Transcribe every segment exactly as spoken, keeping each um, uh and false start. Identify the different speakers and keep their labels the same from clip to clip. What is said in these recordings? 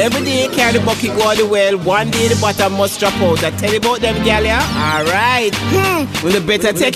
Speaker 1: Every day carry the bucket go the well. One day the bottom must drop out. I tell you about them gal, yeah? Alright. Hmm. Well, you better take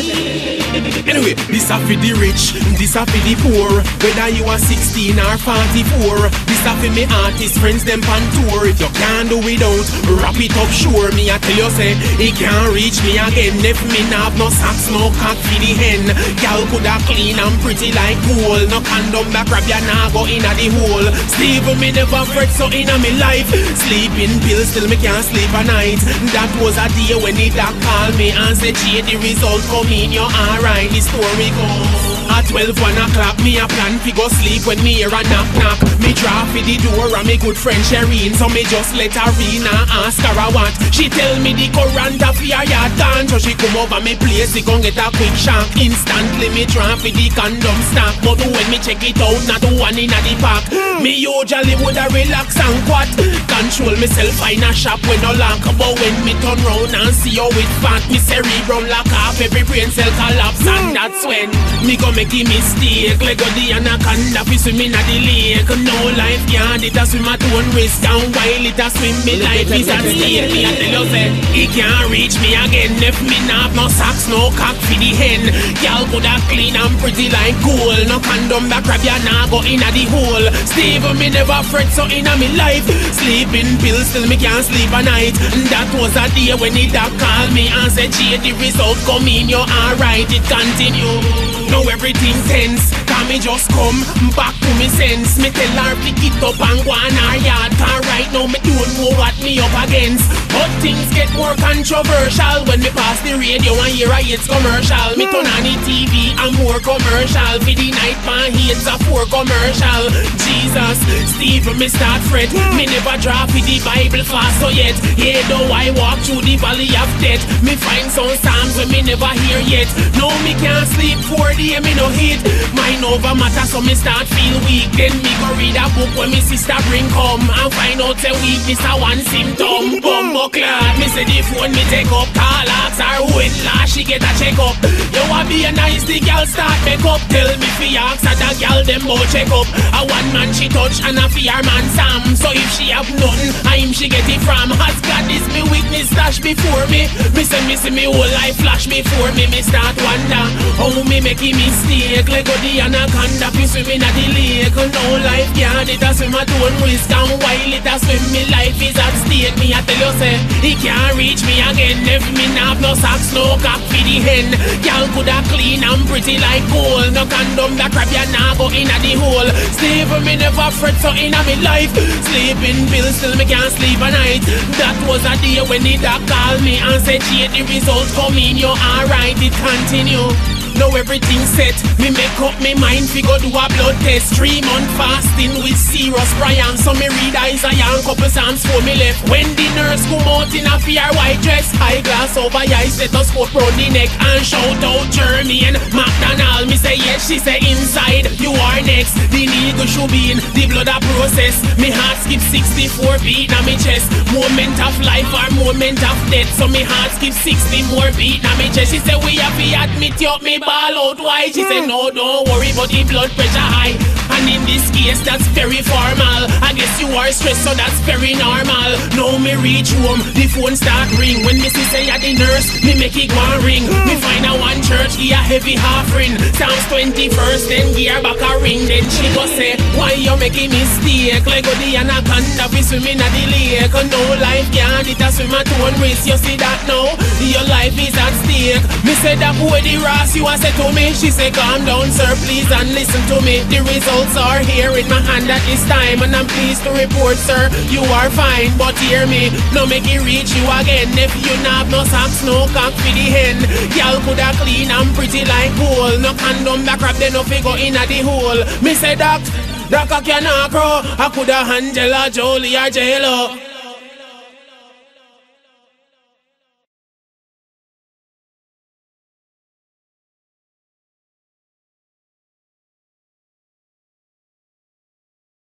Speaker 1: it.
Speaker 2: Anyway, this a for the rich, this a for the poor. Whether you are sixteen or forty-four, this a for me artist friends them pan tour. If you can't do without, wrap it up sure. Me I tell you say, it can't reach me again. If me not have no socks, no cock for the hen. Gal coulda clean and pretty like gold. No condom that grab ya nah go inna the hole. Steve me never fret so inna me life. Sleeping pills till me can't sleep at night. That was a day when the doc called me and said, "Gee, the result come in, you're alright." The story goes. At twelve, one o'clock, me a plan fi go sleep when me hear a knock knock. Me draw fi the door and me good friend Shereen, so me just let her in and ask her a what. She tell me the current of her yard gone, so she come over me place, she gon' get a quick shock. Instantly me draw fi the condom stock, but when me check it out, not the one inna the pack. Me usually woulda relax and quat, control myself in a shop when no lock. But when me turn round and see how it fat, me cerebrum lock off, every brain cell collapse, and that's when me go make a mistake. Lego the anaconda fi swim inna the lake. No life can't it a swim at one risk, and while it a swim me life is at stake. Me a tell you say, it can't reach me again. If me not have no socks, no cock for the hen. Y'all coulda clean and pretty like gold. No condom that grab ya nah go inna the hole. Steve me never fret so inna me life. Sleeping pills till me can't sleep at night. That was a day when the doc called me and said, "Gee, the result come in, you're alright." It continue. Now everything tense, cause me just come back to me sense. Me tell her pick it up and go on her yard, cause right now me don't know what me up against. But things get more controversial when me pass the radio and hear a hits commercial. Me turn on the T V and more commercial. For the night man hits a four commercial. Jesus, Steve me start fret. Me never draw for the Bible fast so yet. Yeah, though I walk through the valley of death, me find some psalms when me never hear yet. No, me can't sleep for the me no hit. Mine over matter so me start feel weak. Then me go read a book when me sister bring come and find out the weakness a one symptom. Bumbo clad, me say the phone me take up. Call ask her when last she get a check up. You a be a nice the girl start make up. Tell me fi ask her the girl them both check up. A one man she touch and a fear man Sam. So if she have nothing, I him she get it from. Has God is me witness stash before me. Me say me see me whole life flash before me. Me start wonder how me make it mistake. Lego the anaconda fi swim inna the lake. No life can't it a swim at one risk, and while it a swim me life is at stake. Me a tell you say, it can't reach me again. If me not have no socks, no cock for the hen. Y'all coulda clean and pretty like gold. No condom that grab ya nah go inna the hole. Steve me never fret so inna me life. Sleeping pills till me can't sleep at night. That was a day when the doc called me and said, "Gee, the results come in, you're alright." It continue. Now everything set, me make up me mind fi go do a blood test. Three month fasting with serious Brian, so me read Isaiah and couple Psalms for me left. When the nurse come out in a fair white dress, high glass over eye, stethoscope round the neck, and shout out Jeremy and McDonald. Me say yes, she say inside, you are next. The needle should be in, the blood a process. Me heart skip sixty-four beat na me chest. Moment of life or moment of death, so me heart skip sixty more beat na me chest. She say we have to admit you, me ball out wide. She said no, don't worry but the blood pressure high. And in this case that's very formal. I guess you are stressed so that's very normal. Now me reach home, the phone start ring. When me see say ya the nurse, me make it go and ring. Me find a one church, give a heavy offering. Psalms twenty-first, then give her back a ring. Then she go say, why you making mistake? Like go the anaconda be swimming at the lake. No life can't it a swim at one risk. You see that now? Your life is at stake. Me say that boy the Ross you a say to me. She say calm down sir please and listen to me. The results are here in my hand at this time, and I'm pleased to report sir you are fine. But hear me, no make it reach you again. If you not have no socks, no cock for the hen. Y'all coulda clean and pretty like gold. No condom that crap they no figure inna the hole. Me say that, that cock you not grow. I coulda Angela, Jolie or J-Lo.